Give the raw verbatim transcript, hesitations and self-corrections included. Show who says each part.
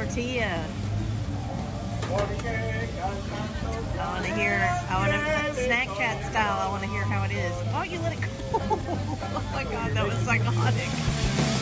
Speaker 1: tortilla. I want to hear, I want to, snack chat style, I want to hear how it is. Oh, you let it go. Oh my God, that was psychotic.